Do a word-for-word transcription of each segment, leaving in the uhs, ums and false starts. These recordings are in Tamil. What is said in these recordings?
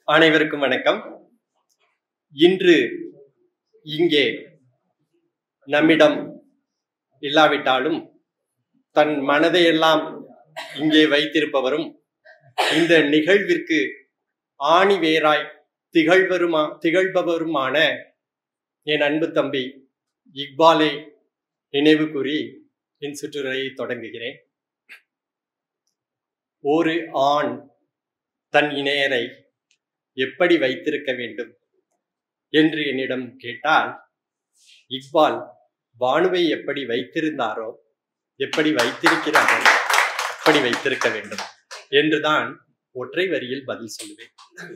அனைவருக்கும் வணக்கம். இன்று இங்கே நம்மிடம் இல்லாவிட்டாலும் தன் மனதையெல்லாம் இங்கே வைத்திருப்பவரும் இந்த நிகழ்விற்கு ஆணி வேராய் திகழ்வருமா திகழ்பவருமான என் அன்பு தம்பி இக்பாலை நினைவு கூறி என் சுற்றுரையை தொடங்குகிறேன். ஒரு ஆண் தன் இணையரை எப்படி வைத்திருக்க வேண்டும் என்று என்னிடம் கேட்டால், இக்பால் பானுவை எப்படி வைத்திருந்தாரோ எப்படி வைத்திருக்கிறாரோ எப்படி வைத்திருக்க வேண்டும் என்றுதான் ஒற்றை வரியில் பதில் சொல்லுவேன்.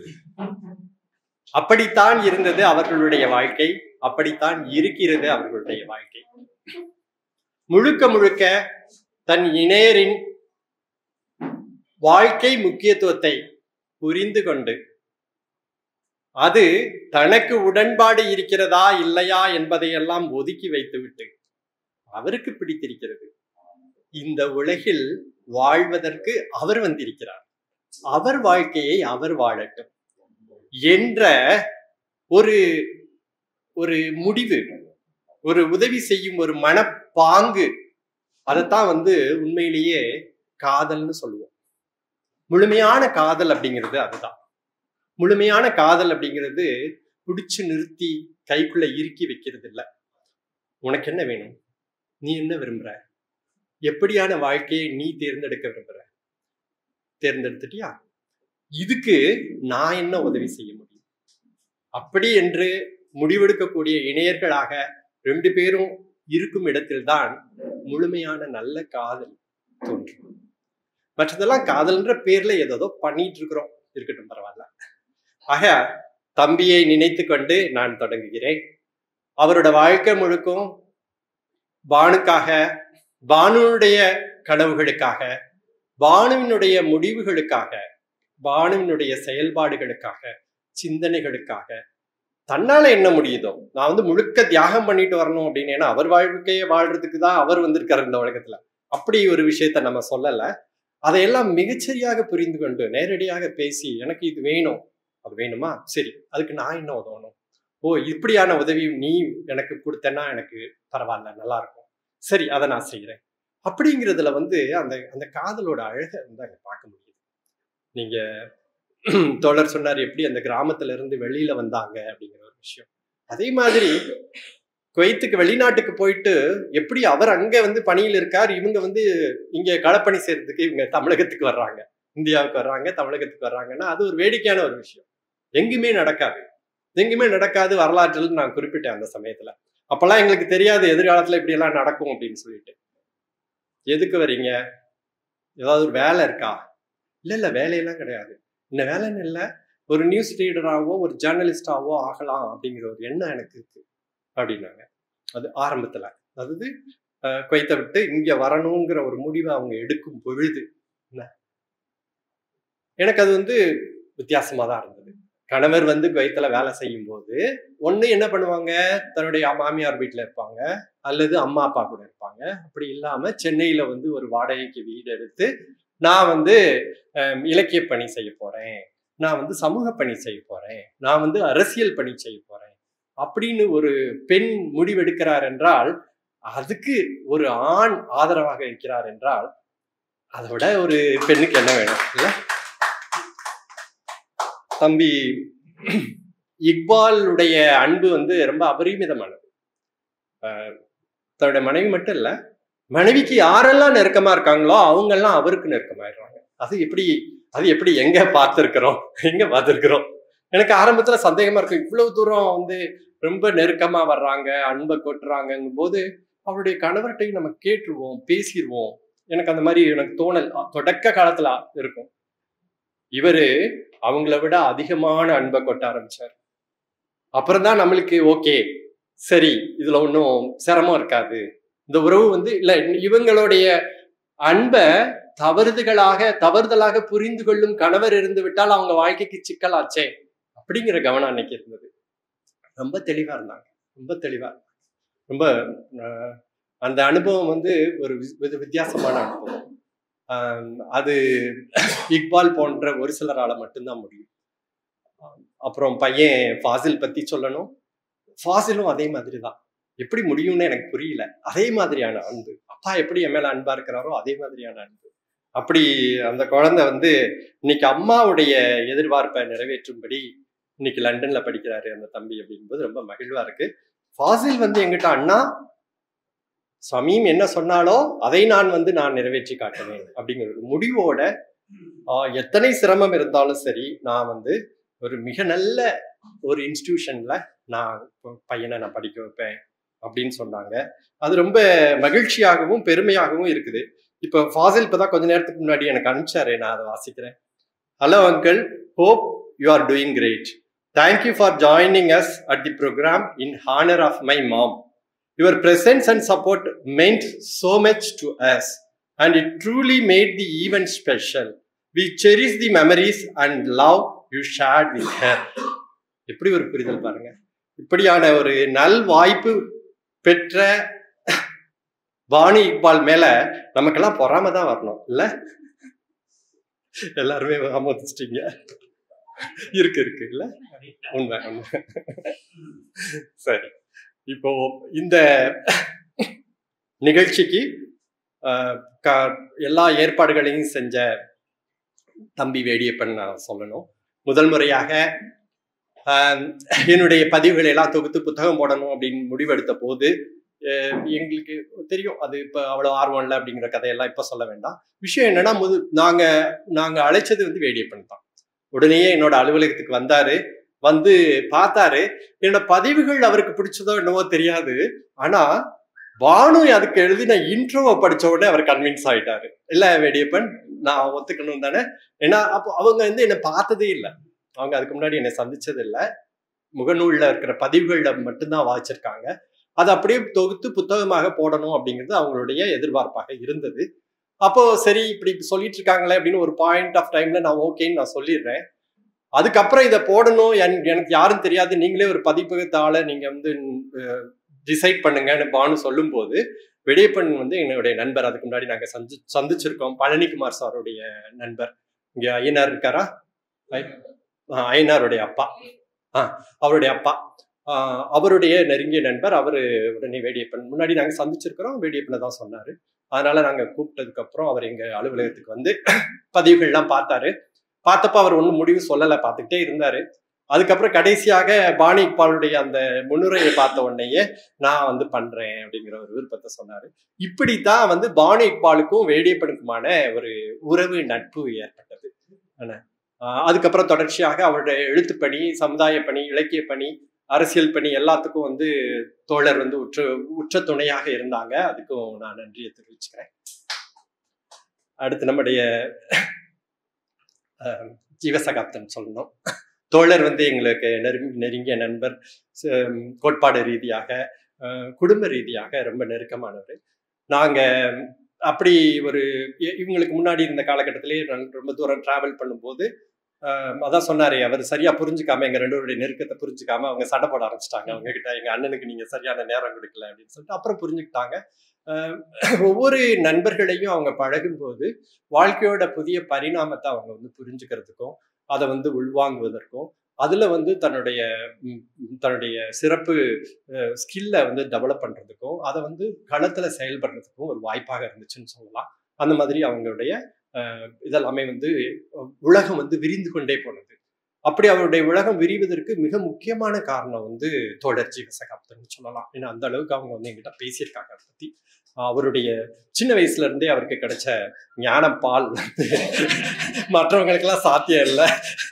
அப்படித்தான் இருந்தது அவர்களுடைய வாழ்க்கை, அப்படித்தான் இருக்கிறது அவர்களுடைய வாழ்க்கை. முழுக்க முழுக்க தன் இணையரின் வாழ்க்கை முக்கியத்துவத்தை புரிந்து கொண்டு அது தனக்கு உடன்பாடு இருக்கிறதா இல்லையா என்பதையெல்லாம் ஒதுக்கி வைத்துவிட்டு அவருக்கு பிடித்திருக்கிறது, இந்த உலகில் வாழ்வதற்கு அவர் வந்திருக்கிறார், அவர் வாழ்க்கையை அவர் வாழட்டும் என்ற ஒரு ஒரு முடிவு, ஒரு உதவி செய்யும் ஒரு மனப்பாங்கு, அதைத்தான் வந்து உண்மையிலேயே காதல்னு சொல்லுவோம். முழுமையான காதல் அப்படிங்கிறது அதுதான். முழுமையான காதல் அப்படிங்கிறது பிடிச்சு நிறுத்தி கைக்குள்ள இறுக்கி வைக்கிறது இல்லை. உனக்கு என்ன வேணும், நீ என்ன விரும்புற, எப்படியான வாழ்க்கையை நீ தேர்ந்தெடுக்க விரும்புற, தேர்ந்தெடுத்துட்டியா, இதுக்கு நான் என்ன உதவி செய்ய முடியும் அப்படி என்று முடிவெடுக்கக்கூடிய இணையர்களாக ரெண்டு பேரும் இருக்கும் இடத்தில்தான் முழுமையான நல்ல காதல் தோன்றும். மற்றதெல்லாம் காதல்ன்ற பேர்ல ஏதோ பண்ணிட்டு இருக்கிறோம், இருக்கட்டும், பரவாயில்ல. ஆக தம்பியை நினைத்து கொண்டு நான் தொடங்குகிறேன். அவரோட வாழ்க்கை முழுக்கும் பானுக்காக, பானுடைய கனவுகளுக்காக, பானுவினுடைய முடிவுகளுக்காக, பானுவினுடைய செயல்பாடுகளுக்காக, சிந்தனைகளுக்காக தன்னால என்ன முடியுதோ நான் வந்து முழுக்க தியாகம் பண்ணிட்டு வரணும் அப்படின்னு. ஏன்னா அவர் வாழ்க்கையை வாழ்றதுக்கு தான் அவர் வந்திருக்காரு இந்த உலகத்துல. அப்படி ஒரு விஷயத்த நம்ம சொல்லல. அதையெல்லாம் மிகச்சரியாக புரிந்து கொண்டு நேரடியாக பேசி, எனக்கு இது வேணும், அது வேணுமா, சரி, அதுக்கு நான் என்ன உதவணும், ஓ இப்படியான உதவி நீ எனக்கு கொடுத்தேன்னா எனக்கு பரவாயில்ல, நல்லா இருக்கும், சரி அதை நான் செய்யறேன் அப்படிங்கிறதுல வந்து அந்த அந்த காதலோட அழகை வந்து அங்க பார்க்க முடியுது. நீங்க தோழர் சொன்னார் எப்படி அந்த கிராமத்துல இருந்து வெளியில வந்தாங்க அப்படிங்கிற ஒரு விஷயம். அதே மாதிரி குவைத்துக்கு வெளிநாட்டுக்கு போயிட்டு எப்படி அவர் அங்க வந்து பணியில் இருக்கார், இவங்க வந்து இங்க களப்பணி செய்யறதுக்கு இவங்க தமிழகத்துக்கு வர்றாங்க, இந்தியாவுக்கு வர்றாங்க, தமிழகத்துக்கு வர்றாங்கன்னா அது ஒரு வேடிக்கையான ஒரு விஷயம். எங்குமே நடக்காது, எங்குமே நடக்காது வரலாற்றில் நான் குறிப்பிட்டேன் அந்த சமயத்துல. அப்பெல்லாம் எங்களுக்கு தெரியாது எதிர்காலத்துல இப்படி எல்லாம் நடக்கும் அப்படின்னு சொல்லிட்டு. எதுக்கு வர்றீங்க, ஏதாவது ஒரு வேலை இருக்கா, இல்ல இல்ல வேலையெல்லாம் கிடையாது, இந்த வேலைன்னு இல்லை, ஒரு நியூஸ் ரீடராகவோ ஒரு ஜேர்னலிஸ்டாவோ ஆகலாம் அப்படிங்கிற ஒரு எண்ணம் எனக்கு இருக்கு அப்படின்னாங்க. அது ஆரம்பத்துல, அதாவது குவைத்தை விட்டு இங்க வரணுங்கிற ஒரு முடிவை அவங்க எடுக்கும் பொழுது எனக்கு அது வந்து வித்தியாசமா தான் இருந்தது. கணவர் வந்து குவைத்துல வேலை செய்யும் போது ஒண்ணு என்ன பண்ணுவாங்க, தன்னுடைய மாமியார் வீட்டுல இருப்பாங்க அல்லது அம்மா அப்பா கூட இருப்பாங்க. அப்படி இல்லாம சென்னையில வந்து ஒரு வாடகைக்கு வீடு எடுத்து நான் வந்து இலக்கிய பணி செய்ய போறேன், நான் வந்து சமூக பணி செய்ய போறேன், நான் வந்து அரசியல் பணி செய்ய போறேன் அப்படின்னு ஒரு பெண் முடிவெடுக்கிறார் என்றால், அதுக்கு ஒரு ஆண் ஆதரவாக இருக்கிறார் என்றால், அதை விட ஒரு பெண்ணுக்கு என்ன வேணும் இல்ல? தம்பி இக்பாலுடைய அன்பு வந்து ரொம்ப அபரிமிதமானது. தன்னுடைய மனைவி மட்டும் இல்ல, மனைவிக்கு யாரெல்லாம் நெருக்கமா இருக்காங்களோ அவங்க எல்லாம் அவருக்கு நெருக்கமாயிடுறாங்க. அது எப்படி அது எப்படி எங்க பார்த்திருக்கிறோம் எங்க பார்த்திருக்கிறோம் எனக்கு ஆரம்பத்துல சந்தேகமா இருக்கு. இவ்வளவு தூரம் வந்து ரொம்ப நெருக்கமா வர்றாங்க, அன்பை கொட்டுறாங்கும் போது அவருடைய கணவர்கிட்டையும் நம்ம கேட்டுருவோம், பேசிடுவோம். எனக்கு அந்த மாதிரி எனக்கு தோணல் தொடக்க காலத்துல இருக்கும். இவரு அவங்கள விட அதிகமான அன்பை கொட்ட ஆரம்பிச்சார். அப்புறம்தான் நம்மளுக்கு ஓகே, சரி, இதுல ஒன்றும் சிரமம் இருக்காது, இந்த உறவு வந்து இல்ல, இவங்களுடைய அன்பை தவறுதலாக தவறுதலாக புரிந்து கொள்ளும் கணவர் இருந்து விட்டால் அவங்க வாழ்க்கைக்கு சிக்கலாச்சே அப்படிங்கிற கவனம் அன்னைக்கு இருந்தது. ரொம்ப தெளிவா இருந்தாங்க, ரொம்ப தெளிவா, ரொம்ப அந்த அனுபவம் வந்து ஒரு வித்தியாசமான அனுபவம். அது இக்பால் போன்ற ஒரு சிலரால மட்டும்தான் முடியும். அப்புறம் பையன் ஃபாசில் பத்தி சொல்லணும். ஃபாசிலும் அதே மாதிரி தான். எப்படி முடியும்னு எனக்கு புரியல. அதே மாதிரியான அன்பு. அப்பா எப்படி என் மேல அன்பா இருக்கிறாரோ அதே மாதிரியான அன்பு. அப்படி அந்த குழந்தை வந்து இன்னைக்கு அம்மாவுடைய எதிர்பார்ப்பை நிறைவேற்றும்படி இன்னைக்கு லண்டன்ல படிக்கிறாரு அந்த தம்பி அப்படிங்கும்போது ரொம்ப மகிழ்வா இருக்கு. ஃபாசில் வந்து எங்கிட்ட, அண்ணா சமீம் என்ன சொன்னாலோ அதை நான் வந்து நான் நிறைவேற்றி காட்டுவேன் அப்படிங்கிற ஒரு முடிவோட, ஆஹ் எத்தனை சிரமம் இருந்தாலும் சரி நான் வந்து ஒரு மிக நல்ல ஒரு இன்ஸ்டிடியூஷன்ல நான் பையனை நான் படிக்க வைப்பேன் அப்படின்னு சொன்னாங்க. அது ரொம்ப மகிழ்ச்சியாகவும் பெருமையாகவும் இருக்குது. இப்போ ஃபாசில் இப்பதான் கொஞ்ச நேரத்துக்கு முன்னாடி எனக்கு அனுப்பிச்சாரு, நான் அதை வாசிக்கிறேன். Hello uncle, hope you are doing great. Thank you for joining us at the programme in honour of my mom. Your presence and support meant so much to us, and it truly made the event special. We cherish the memories and love you shared with her. எப்படி ஒரு புரிதல் பாருங்க. இப்படியான ஒரு நல் வாய்ப்பு பெற்ற வாணி இக்பால் மேல நமக்கெல்லாம் பொறாம தான் வரணும் இல்ல? எல்லாருமே ஆமோதிச்சிட்டீங்க. இருக்கு இருக்கு இல்ல? உண்மை உண்மை. சரி, இப்போ இந்த நிகழ்ச்சிக்கு எல்லா ஏற்பாடுகளையும் செஞ்ச தம்பி வேடியப்பன் நான் சொல்லணும். முதல் முறையாக என்னுடைய பதிவுகளை எல்லாம் தொகுத்து புத்தகம் போடணும் அப்படின்னு முடிவெடுத்த போது எங்களுக்கு தெரியும் அது இப்ப அவ்வளவு ஆர்வம் இல்லை அப்படிங்கிற கதையெல்லாம் இப்ப சொல்ல வேண்டாம். விஷயம் என்னன்னா, முது நாங்க நாங்க அழைச்சது வந்து வேடியப்பன் தான். உடனேயே என்னோட அலுவலகத்துக்கு வந்தாரு, வந்து பார்த்தாரு. என்னோட பதிவுகள் அவருக்கு பிடிச்சதோ என்னவோ தெரியாது, ஆனா பானு அதுக்கு எழுதின இன்ட்ரோவை படிச்ச உடனே அவர் கன்வின்ஸ் ஆயிட்டாரு. இல்ல வேடியப்பன், நான் ஒத்துக்கணும் தானே. ஏன்னா அப்போ அவங்க வந்து என்னை பார்த்ததே இல்லை, அவங்க அதுக்கு முன்னாடி என்னை சந்திச்சது இல்லை. முகநூல்ல இருக்கிற பதிவுகள்ல மட்டும்தான் வாசிச்சிருக்காங்க. அதை அப்படியே தொகுத்து புத்தகமாக போடணும் அப்படிங்கிறது அவங்களுடைய எதிர்பார்ப்பாக இருந்தது. அப்போ சரி இப்படி சொல்லிட்டு இருக்காங்களே அப்படின்னு ஒரு பாயிண்ட் ஆஃப் டைம்ல நான் ஓகேன்னு நான் சொல்லிடுறேன். அதுக்கப்புறம் இதை போடணும், எனக்கு யாரும் தெரியாது, நீங்களே ஒரு பதிப்பகத்தால நீங்க வந்து டிசைட் பண்ணுங்கன்னு பானு சொல்லும் போது, வெடியப்பன் வந்து என்னுடைய நண்பர். அதுக்கு முன்னாடி நாங்க சந்தி சந்திச்சிருக்கோம் பழனிக்குமார் சாருடைய நண்பர். இங்க ஐயனார் இருக்காரா, ஐயனாருடைய அப்பா, ஆஹ் அவருடைய அப்பா, ஆஹ் அவருடைய நெருங்கிய நண்பர். அவரு உடனே வேடியப்பன் முன்னாடி நாங்க சந்திச்சிருக்கிறோம், வேடியப்பனை தான் சொன்னாரு. அதனால நாங்க கூப்பிட்டதுக்கு அப்புறம் அவர் எங்க அலுவலகத்துக்கு வந்து பதிவுகள்லாம் பார்த்தாரு. பார்த்தப்ப அவர் ஒன்றும் முடிவு சொல்லலை, பார்த்துக்கிட்டே இருந்தாரு. அதுக்கப்புறம் கடைசியாக பாணி இக்பாலுடைய அந்த முன்னுரையை பார்த்த உடனேயே நான் வந்து பண்றேன் அப்படிங்கிற ஒரு விருப்பத்தை சொன்னாரு. இப்படித்தான் வந்து பாணி இக்பாலுக்கும் வேடியப்பனுக்குமான ஒரு உறவு நட்பு ஏற்பட்டது. அதுக்கப்புறம் தொடர்ச்சியாக அவருடைய எழுத்துப்பணி, சமுதாய பணி, இலக்கிய பணி, அரசியல் பணி எல்லாத்துக்கும் வந்து தோழர் வந்து உற்ற உற்ற துணையாக இருந்தாங்க. அதுக்கும் நான் நன்றியை தெரிவிச்சுக்கிறேன். அடுத்து நம்முடைய ஜீவசகாப்தன் சொல்லணும். தோழர் வந்து எங்களுக்கு நெருங்கி நெருங்கிய நண்பர், கோட்பாடு ரீதியாக குடும்ப ரீதியாக ரொம்ப நெருக்கமானவர். நாங்க அப்படி ஒரு இவங்களுக்கு முன்னாடி இருந்த காலகட்டத்திலே ரொம்ப தூரம் டிராவல் பண்ணும்போது அதான் சொன்னாரு, அவர் சரியா புரிஞ்சுக்காம, எங்க ரெண்டு பேருடைய நெருக்கத்தை புரிஞ்சுக்காம அவங்க சண்டை போட ஆரம்பிச்சிட்டாங்க. அவங்க கிட்ட எங்க அண்ணனுக்கு நீங்க சரியான நேரம் கொடுக்கல அப்படின்னு சொல்லிட்டு அப்புறம் புரிஞ்சுக்கிட்டாங்க. ஒவ்வொரு நண்பர்களையும் அவங்க பழகும் போது வாழ்க்கையோட புதிய பரிணாமத்தை அவங்க வந்து புரிஞ்சுக்கிறதுக்கும் அதை வந்து உள்வாங்குவதற்கும் அதுல வந்து தன்னுடைய தன்னுடைய சிறப்பு ஸ்கில்லை வந்து டெவலப் பண்றதுக்கும் அதை வந்து களத்துல செயல்படுறதுக்கும் ஒரு வாய்ப்பாக இருந்துச்சுன்னு சொல்லலாம். அந்த மாதிரி அவங்களுடைய அஹ் இதெல்லாமே வந்து உலகம் வந்து விரிந்து கொண்டே போனது. அப்படி அவருடைய உலகம் விரிவதற்கு மிக முக்கியமான காரணம் வந்து தோழர் ஜீவசகாப்தன் சொல்லலாம். ஏன்னா அந்த அளவுக்கு அவங்க வந்து எங்கிட்ட பேசியிருக்காங்க அதை பத்தி. அவருடைய சின்ன வயசுல இருந்தே அவருக்கு கிடைச்ச ஞானம் பால் வந்து மற்றவங்களுக்கெல்லாம் சாத்தியம் இல்லை.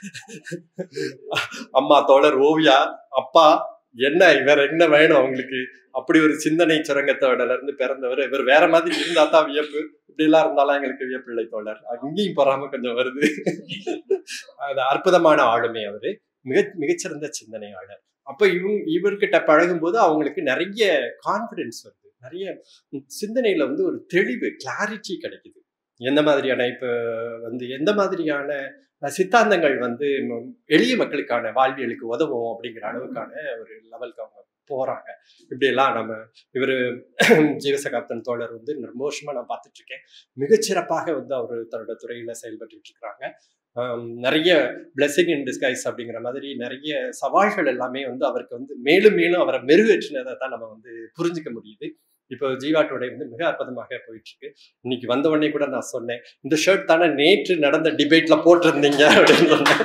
அம்மா தோழர் ஓவியா, அப்பா என்ன வேற என்ன வேணும் அவங்களுக்கு, அப்படி ஒரு சிந்தனை சுரங்கத்தோடல இருந்து பிறந்தவர். இவர் வேற மாதிரி இருந்தா தான் வியப்பு, இப்படி எல்லாம் இருந்தாலும் எங்களுக்கு வியப்பில்லை தோழர். அங்கேயும் பொறாம கொஞ்சம் வருது. அது அற்புதமான ஆளுமை அவரு, மிக மிகச்சிறந்த சிந்தனையாளர். அப்ப இவங்க இவர்கிட்ட பழகும் போது அவங்களுக்கு நிறைய கான்பிடன்ஸ் வருது, நிறைய சிந்தனையில வந்து ஒரு தெளிவு, கிளாரிட்டி கிடைக்குது. எந்த மாதிரியான இப்ப வந்து எந்த மாதிரியான சித்தாந்தங்கள் வந்து எளிய மக்களுக்கான வாழ்வியலுக்கு உதவும் அப்படிங்கிற அளவுக்கான ஒரு லெவலுக்கு அவங்க போறாங்க. இப்படி எல்லாம் நம்ம இவரு ஜீவசகாப்தன் தோழர் வந்து ரொம்ப வருஷமா நான் பார்த்துட்டு இருக்கேன். மிகச்சிறப்பாக வந்து அவரு தன்னோட துறையில செயல்பட்டு இருக்கிறாங்க. நிறைய பிளெஸிங் இன் டிஸ்கைஸ் அப்படிங்கிற மாதிரி நிறைய சவால்கள் எல்லாமே வந்து அவருக்கு வந்து மேலும் மேலும் அவரை மெருகேற்றினதை தான் நம்ம வந்து புரிஞ்சுக்க முடியுது. இப்போ ஜீவாட்டோட வந்து மிக அற்புதமாக போயிட்டு இருக்கு. இன்னைக்கு வந்த உடனே கூட நான் சொன்னேன், இந்த ஷர்ட் தானே நேற்று நடந்த டிபேட்ல போட்டிருந்தீங்க அப்படின்னு சொன்னேன்.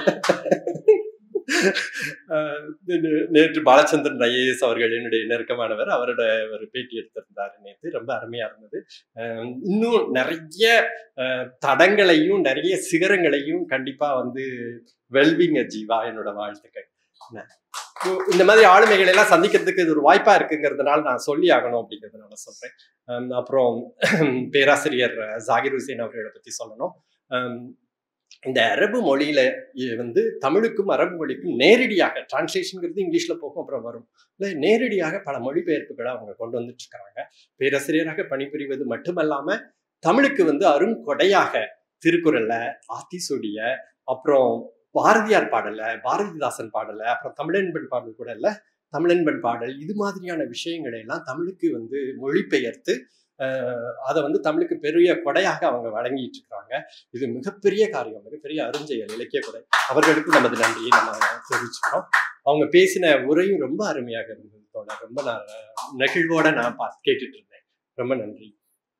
நேற்று பாலச்சந்திரன் ஐஏஎஸ் அவர்கள் என்னுடைய நெருக்கமானவர், அவரோட ஒரு பேட்டி எடுத்திருந்தாரு நேற்று, ரொம்ப அருமையா இருந்தது. இன்னும் நிறைய தடங்களையும் நிறைய சிகரங்களையும் கண்டிப்பா வந்து வெல்விங்க ஜீவா, என்னோட வாழ்த்துக்கள். இந்த மாதிரி ஆளுமைகளை எல்லாம் சந்திக்கிறதுக்கு இது ஒரு வாய்ப்பா இருக்குங்கிறதுனால நான் சொல்லி ஆகணும் அப்படிங்கிறதுனால சொல்றேன். அப்புறம் பேராசிரியர் ஜாகிர் ஹுசேன் அவர்களை பத்தி சொல்லணும். இந்த அரபு மொழியில வந்து தமிழுக்கும் அரபு மொழிக்கும் நேரடியாக டிரான்ஸ்லேஷன்ங்கிறது இங்கிலீஷ்ல போகும், அப்புறம் வரும் இல்லை, நேரடியாக பல மொழிபெயர்ப்புகளை அவங்க கொண்டு வந்துட்டு இருக்கிறாங்க. பேராசிரியராக பணிபுரிவது மட்டுமல்லாம தமிழுக்கு வந்து அருங்கொடையாக திருக்குறள்ல ஆத்திசூடிய, அப்புறம் பாரதியார் பாடல, பாரதிதாசன் பாடல, அப்புறம் தமிழன்பன் பாடல் கூட இல்ல, தமிழன்பன் பாடல், இது மாதிரியான விஷயங்களை எல்லாம் தமிழுக்கு வந்து மொழிபெயர்த்து அஹ் அதை வந்து தமிழுக்கு பெரிய கொடையாக அவங்க வழங்கிட்டு இருக்கிறாங்க. இது மிகப்பெரிய காரியம், மிகப்பெரிய அருஞ்செயல், இலக்கிய கொடை. அவர்களுக்கு நமது நன்றியை நம்ம தெரிவிச்சுக்கிறோம். அவங்க பேசின உரையும் ரொம்ப அருமையாக இருந்தது தோழ. ரொம்ப நான் நெகிழ்வோட நான் பார்த்து கேட்டுட்டு இருந்தேன். ரொம்ப நன்றி.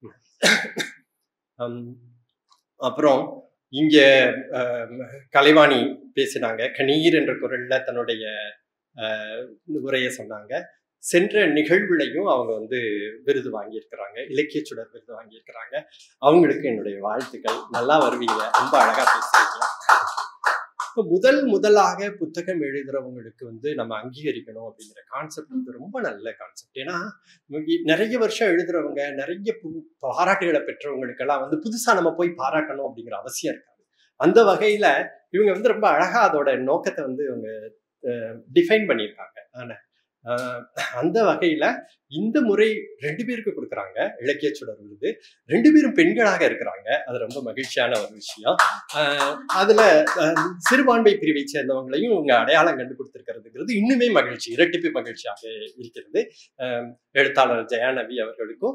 அப்புறம் இங்க கலைவாணி பேசினாங்க, கணீர் என்ற குரல்ல தன்னுடைய அஹ் உரையை சொன்னாங்க. சென்ற நிகழ்வுலையும் அவங்க வந்து விருது வாங்கியிருக்கிறாங்க, இலக்கிய சுடர் விருது வாங்கியிருக்கிறாங்க. அவங்களுக்கு என்னுடைய வாழ்த்துக்கள். நல்லா வருவீங்க, ரொம்ப அழகா பேசுறீங்க. இப்போ முதல் முதலாக புத்தகம் எழுதுறவங்களுக்கு வந்து நம்ம அங்கீகரிக்கணும் அப்படிங்கிற கான்செப்ட் வந்து ரொம்ப நல்ல கான்செப்ட். ஏன்னா நிறைய வருஷம் எழுதுறவங்க, நிறைய பாராட்டுகளை பெற்றவங்களுக்கெல்லாம் வந்து புதுசா நம்ம போய் பாராட்டணும் அப்படிங்கிற அவசியம் இருக்காது. அந்த வகையில இவங்க வந்து ரொம்ப அழகா அதோட நோக்கத்தை வந்து இவங்க டிஃபைன் பண்ணியிருக்காங்க. ஆனா அந்த வகையில இந்த முறை ரெண்டு பேருக்கு கொடுக்குறாங்க இலக்கிய சுடர் விருது. ரெண்டு பேரும் பெண்களாக இருக்கிறாங்க, அது ரொம்ப மகிழ்ச்சியான ஒரு விஷயம். ஆஹ் அதுல சிறுபான்மை பிரிவை சேர்ந்தவங்களையும் இவங்க அடையாளம் கண்டு கொடுத்திருக்கிறதுங்கிறது இன்னுமே மகிழ்ச்சி, இரட்டிப்பு மகிழ்ச்சியாக இருக்கிறது. ஆஹ் எழுத்தாளர் ஜெயாநவி அவர்களுக்கும்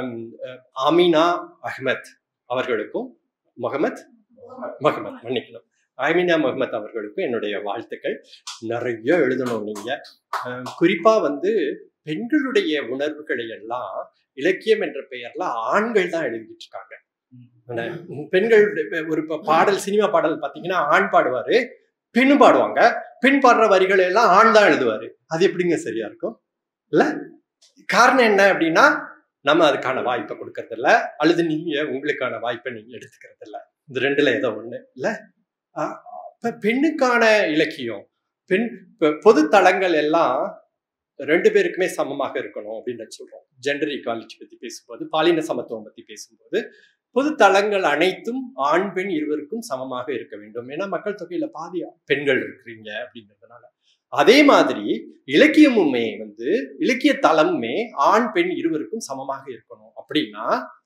ஆமினா அஹ்மத் அவர்களுக்கும் முகமத் முகமத் மன்னிக்கணும் ஆமினா முகமத் அவர்களுக்கும் என்னுடைய வாழ்த்துக்கள். நிறைய எழுதணும் நீங்க. குறிப்பா வந்து பெண்களுடைய உணர்வுகளை எல்லாம் இலக்கியம் என்ற பெயர்ல ஆண்கள் தான் எழுதிட்டு இருக்காங்க. பெண்கள் ஒரு பாடல், சினிமா பாடல் பாத்தீங்கன்னா ஆண் பாடுவாரு, பெண்ணும் பாடுவாங்க. பெண் பாடுற வரிகளை எல்லாம் ஆண் தான் எழுதுவாரு. அது எப்படிங்க சரியா இருக்கும்? இல்ல, காரணம் என்ன அப்படின்னா நம்ம அதுக்கான வாய்ப்பை கொடுக்கறது இல்ல, அல்லது நீங்க உங்களுக்கான வாய்ப்பை நீங்க எடுத்துக்கிறது இல்ல. இந்த ரெண்டுல ஏதோ ஒண்ணு இல்ல. இப்ப பெண்ணுக்கான இலக்கியம், பெண் பொது தளங்கள் எல்லாம் ரெண்டு பேருக்குமே சமமாக இருக்கணும் அப்படின்னு சொல்றோம். ஜெண்டர் ஈக்வாலிட்டி பத்தி பேசும்போது, பாலின சமத்துவம் பத்தி பேசும்போது, பொது தளங்கள் அனைத்தும் ஆண் பெண் இருவருக்கும் சமமாக இருக்க வேண்டும். ஏன்னா மக்கள் தொகையில பாதி பெண்கள் இருக்கிறீங்க அப்படிங்கிறதுனால. அதே மாதிரி இலக்கியமுமே வந்து இலக்கிய தளமுமே ஆண் பெண் இருவருக்கும் சமமாக இருக்கணும். அப்படின்னா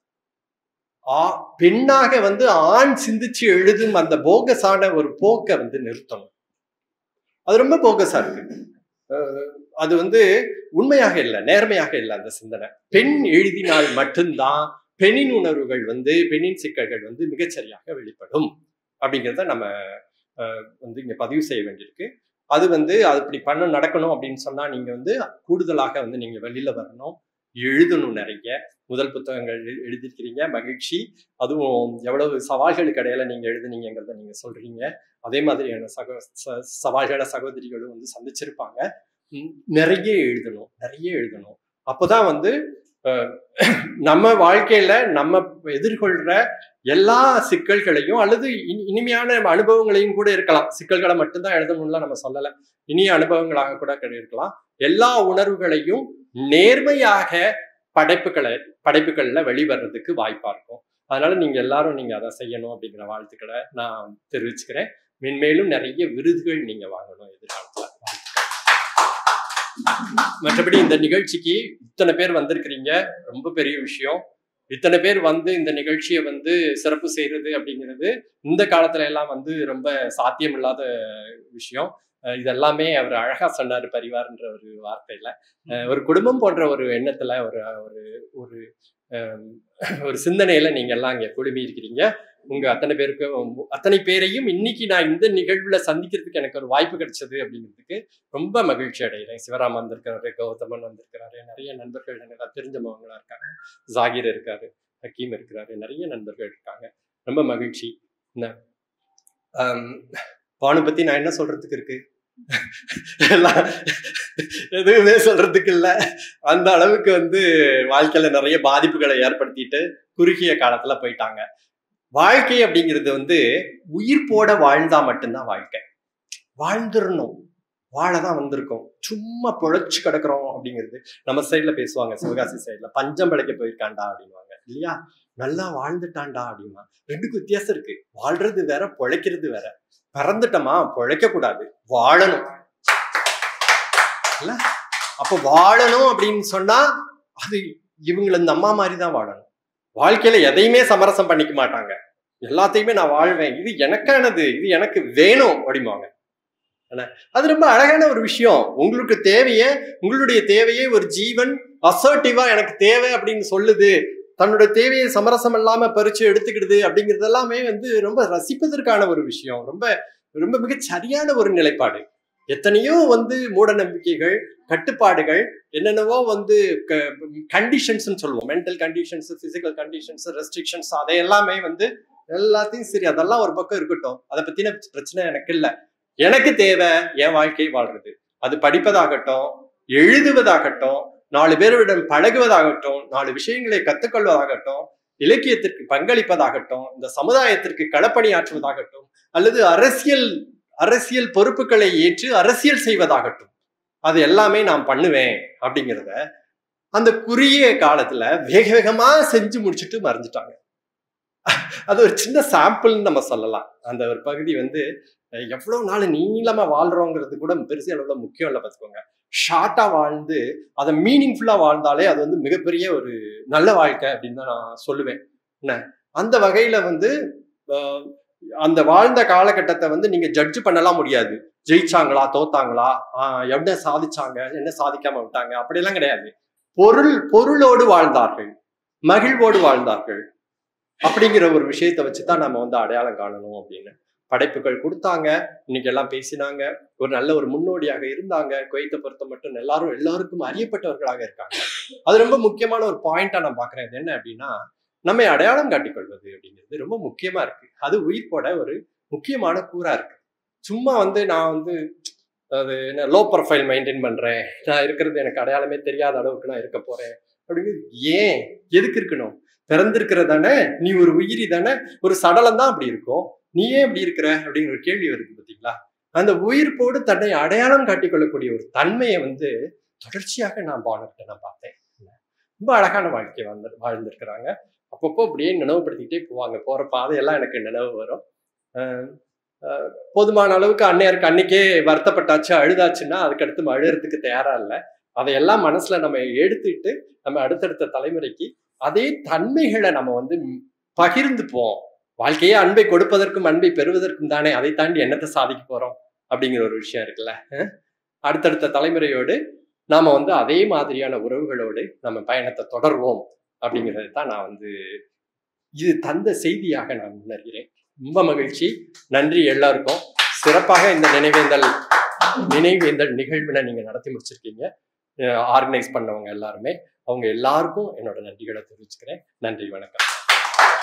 பெண்ணாக வந்து ஆண் சிந்திச்சு எழுதும் அந்த போகஸான ஒரு போக்கை வந்து நிறுத்தணும். அது ரொம்ப போகஸா இருக்கு. அது வந்து உண்மையாக இல்லை, நேர்மையாக இல்லை அந்த சிந்தனை. பெண் எழுதினால் மட்டும்தான் பெண்ணின் உணர்வுகள் வந்து, பெண்ணின் சிக்கல்கள் வந்து மிகச்சரியாக வெளிப்படும் அப்படிங்கிறத நம்ம வந்து இங்க பதிவு செய்ய வேண்டியிருக்கு. அது வந்து அது இப்படி பண்ண நடக்கணும் அப்படின்னு சொன்னா நீங்க வந்து கூடுதலாக வந்து நீங்க வெளியில வரணும், எழுதணும். நிறைய முதல் புத்தகங்கள் எழுதியிருக்கிறீங்க, மகிழ்ச்சி. அதுவும் எவ்வளவு சவால்களுக்கு இடையில நீங்க எழுதுனீங்கிறத நீங்க சொல்றீங்க. அதே மாதிரியான சகோ சவால்களை சகோதரிகளும் வந்து சந்திச்சிருப்பாங்க. நிறைய எழுதணும், நிறைய எழுதணும். அப்போதான் வந்து நம்ம வாழ்க்கையில நம்ம எதிர்கொள்ற எல்லா சிக்கல்களையும் அல்லது இனிமையான அனுபவங்களையும் கூட இருக்கலாம். சிக்கல்களை மட்டும்தான் எழுதணும்லாம் நம்ம சொல்லலை, இனிய அனுபவங்களாக கூட இருக்கலாம். எல்லா உணர்வுகளையும் நேர்மையாக படைப்புகளை படைப்புகள்ல வெளிவர்றதுக்கு வாய்ப்பா இருக்கும். அதனால நீங்க எல்லாரும் நீங்க அதை செய்யணும் அப்படிங்கிற வாழ்த்துக்களை நான் தெரிவிச்சுக்கிறேன். மென்மேலும் நிறைய விருதுகள் நீங்க வாங்கணும் எதிர்காலத்துல. மற்றபடி இந்த நிகழ்ச்சிக்கு இத்தனை பேர் வந்திருக்கிறீங்க, ரொம்ப பெரிய விஷயம். இத்தனை பேர் வந்து இந்த நிகழ்ச்சியை வந்து சிறப்பு செய்யறது அப்படிங்கிறது இந்த காலத்துல எல்லாம் வந்து ரொம்ப சாத்தியம் இல்லாத விஷயம். இதெல்லாமே அவர் அழகா சொன்னாரு, பரிவார்ன்ற ஒரு வார்த்தையில. ஒரு குடும்பம் போன்ற ஒரு எண்ணத்துல ஒரு ஒரு ஒரு ஒரு சிந்தனையில நீங்க எல்லாம் இங்க குழுமி இருக்கிறீங்க. உங்க அத்தனை பேருக்கு அத்தனை பேரையும் இன்னைக்கு நான் இந்த நிகழ்வுல சந்திக்கிறதுக்கு எனக்கு ஒரு வாய்ப்பு கிடைச்சது அப்படிங்கிறதுக்கு ரொம்ப மகிழ்ச்சி அடைகிறேன். சிவராம் வந்திருக்கிறாரு, கௌதமன் வந்திருக்கிறாரு, நிறைய நண்பர்கள் எனக்கு தெரிஞ்சவங்களா இருக்காங்க, ஜாகிர் இருக்காரு, ஹக்கீம் இருக்கிறாரு, நிறைய நண்பர்கள் இருக்காங்க. ரொம்ப மகிழ்ச்சி. பானு பத்தி நான் என்ன சொல்றதுக்கு இருக்கு, எல்லாம் எதுவுமே சொல்றதுக்கு இல்ல. அந்த அளவுக்கு வந்து வாழ்க்கையில நிறைய பாதிப்புகளை ஏற்படுத்திட்டு குறுகிய காலத்துல போயிட்டாங்க. வாழ்க்கை அப்படிங்கிறது வந்து உயிர் போட வாழ்ந்தா மட்டும்தான் வாழ்க்கை. வாழ்ந்துடணும், வாழதான் வந்திருக்கோம். சும்மா பொழைச்சு கிடக்குறோம் அப்படிங்கிறது நம்ம சைட்ல பேசுவாங்க, சிவகாசி சைட்ல பஞ்சம் பிழைக்க போயிருக்காண்டா அப்படின்வாங்க இல்லையா. நல்லா வாழ்ந்துட்டான்டா அப்படின்னா ரெண்டுக்கு வித்தியாசம் இருக்கு. வாழ்றது வேற, பொழைக்கிறது வேற. பிறந்துட்டோமா பொழைக்க கூடாது, வாழணும் இல்ல. அப்ப வாழணும் அப்படின்னு சொன்னா அது இவங்களை இந்த அம்மா மாதிரிதான் வாழணும். வாழ்க்கையில எதையுமே சமரசம் பண்ணிக்க மாட்டாங்க. எல்லாத்தையுமே நான் வாழ்வேன், இது எனக்கானது, இது எனக்கு வேணும் அப்படிம்பாங்க. அது ரொம்ப அழகான ஒரு விஷயம். உங்களுக்கு தேவைய உங்களுடைய தேவையை ஒரு ஜீவன் அசர்ட்டிவா எனக்கு தேவை அப்படின்னு சொல்லுது, தன்னோட தேவையை சமரசம் இல்லாம பறிச்சு எடுத்துக்கிடுது அப்படிங்கிறது எல்லாமே வந்து ரொம்ப ரசிப்பதற்கான ஒரு விஷயம். ரொம்ப ரொம்ப மிக சரியான ஒரு நிலைப்பாடு. எத்தனையோ வந்து மூட நம்பிக்கைகள், கட்டுப்பாடுகள், என்னென்னவோ வந்து கண்டிஷன்ஸ் சொல்லுவோம், mental conditions, physical conditions, restrictions, அதை எல்லாமே வந்து எல்லாத்தையும் சரி அதெல்லாம் ஒரு பக்கம் இருக்கட்டும், அதை பத்தின பிரச்சனை எனக்கு இல்லை. எனக்கு தேவை என் வாழ்க்கையை வாழ்றது. அது படிப்பதாகட்டும், எழுதுவதாகட்டும், நாலு பேருடன் பழகுவதாகட்டும், நாலு விஷயங்களை கத்துக்கொள்வதாகட்டும், இலக்கியத்திற்கு பங்களிப்பதாகட்டும், இந்த சமுதாயத்திற்கு களப்பணியாற்றுவதாகட்டும், அல்லது அரசியல் அரசியல் பொறுப்புகளை ஏற்று அரசியல் செய்வதாகட்டும், அது எல்லாமே நான் பண்ணுவேன் அப்படிங்கிறத அந்த குறுகிய காலத்துல வேக வேகமா செஞ்சு முடிச்சுட்டு மறைஞ்சிட்டாங்க. அது ஒரு சின்ன சாம்பிள்னு நம்ம சொல்லலாம். அந்த ஒரு பகுதி வந்து எவ்வளவு நாள் நீளமா வாழ்றோங்கிறது கூட பெருசு அளவுல முக்கியம் இல்லை பார்த்துக்கோங்க. ஷார்ட்டா வாழ்ந்து அதை மீனிங்ஃபுல்லா வாழ்ந்தாலே அது வந்து மிகப்பெரிய ஒரு நல்ல வாழ்க்கை அப்படின்னு தான் நான் சொல்லுவேன். என்ன அந்த வகையில வந்து அந்த வாழ்ந்த காலகட்டத்தை வந்து நீங்க ஜட்ஜ் பண்ணலாம் முடியாது. ஜெயிச்சாங்களா, தோத்தாங்களா, ஆஹ் என்ன சாதிச்சாங்க, என்ன சாதிக்காம விட்டாங்க, அப்படியெல்லாம் கிடையாது. பொருள் பொருளோடு வாழ்ந்தார்கள், மகிழ்வோடு வாழ்ந்தார்கள் அப்படிங்கிற ஒரு விஷயத்த வச்சுதான் நம்ம வந்து அடையாளம் காணணும் அப்படின்னு. படைப்புகள் கொடுத்தாங்க, இன்னைக்கு எல்லாம் பேசினாங்க, ஒரு நல்ல ஒரு முன்னோடியாக இருந்தாங்க. குவைத்தை பொறுத்த மட்டும் எல்லாரும் எல்லாருக்கும் அறியப்பட்டவர்களாக இருக்காங்க. அது ரொம்ப முக்கியமான ஒரு பாயிண்டா நான் பாக்குறேன். இது என்ன அப்படின்னா, நம்மை அடையாளம் காட்டிக்கொள்வது அப்படிங்கிறது ரொம்ப முக்கியமா இருக்கு. அது உயிர் போட ஒரு முக்கியமான கூறா இருக்கு. சும்மா வந்து நான் வந்து அது என்ன லோ ப்ரொஃபைல் மெயின்டைன் பண்றேன், நான் இருக்கிறது எனக்கு அடையாளமே தெரியாத அளவுக்கு நான் இருக்க போறேன் அப்படிங்கிறது ஏன், எதுக்கு இருக்கணும்? பிறந்திருக்கிற தானே, நீ ஒரு உயிரி தானே, ஒரு சடலம் தான் அப்படி இருக்கும், நீ ஏன் இப்படி இருக்கிற அப்படிங்கிற ஒரு கேள்வி வருது பார்த்தீங்களா. அந்த உயிர் போடு தன்னை அடையாளம் காட்டிக்கொள்ளக்கூடிய ஒரு தன்மையை வந்து தொடர்ச்சியாக நான் பானர்கிட்ட நான் பார்த்தேன். ரொம்ப அழகான வாழ்க்கை வாழ்ந்து வாழ்ந்திருக்கிறாங்க. அப்பப்போ அப்படியே நினைவுபடுத்திக்கிட்டே போவாங்க. போற பாதையெல்லாம் எனக்கு நினைவு வரும். அஹ் அஹ் போதுமான அளவுக்கு அன்னையாருக்கு அன்னைக்கே வருத்தப்பட்டாச்சு, அழுதாச்சுன்னா அதுக்கடுத்து அழுகிறதுக்கு தயாரா இல்லை. அதையெல்லாம் மனசுல நம்ம எடுத்துட்டு நம்ம அடுத்தடுத்த தலைமுறைக்கு அதே தன்மைகளை நம்ம வந்து பகிர்ந்துப்போம். வாழ்க்கையே அன்பை கொடுப்பதற்கும் அன்பை பெறுவதற்கும் தானே, அதை தாண்டி என்னத்தை சாதிக்க போறோம் அப்படிங்கிற ஒரு விஷயம் இருக்குல்ல. அடுத்தடுத்த தலைமுறையோடு நாம வந்து அதே மாதிரியான உறவுகளோடு நம்ம பயணத்தை தொடர்வோம் அப்படிங்கிறது தான் நான் வந்து இது தந்த செய்தியாக நான் உணர்கிறேன். ரொம்ப மகிழ்ச்சி, நன்றி எல்லாருக்கும். சிறப்பாக இந்த நினைவேந்தல் நினைவேந்தல் நிகழ்வினை நீங்க நடத்தி முடிச்சிருக்கீங்க. ஆர்கனைஸ் பண்ணவங்க எல்லாருமே, அவங்க எல்லாருக்கும் என்னோட நன்றிகளை தெரிவிச்சுக்கிறேன். நன்றி, வணக்கம்.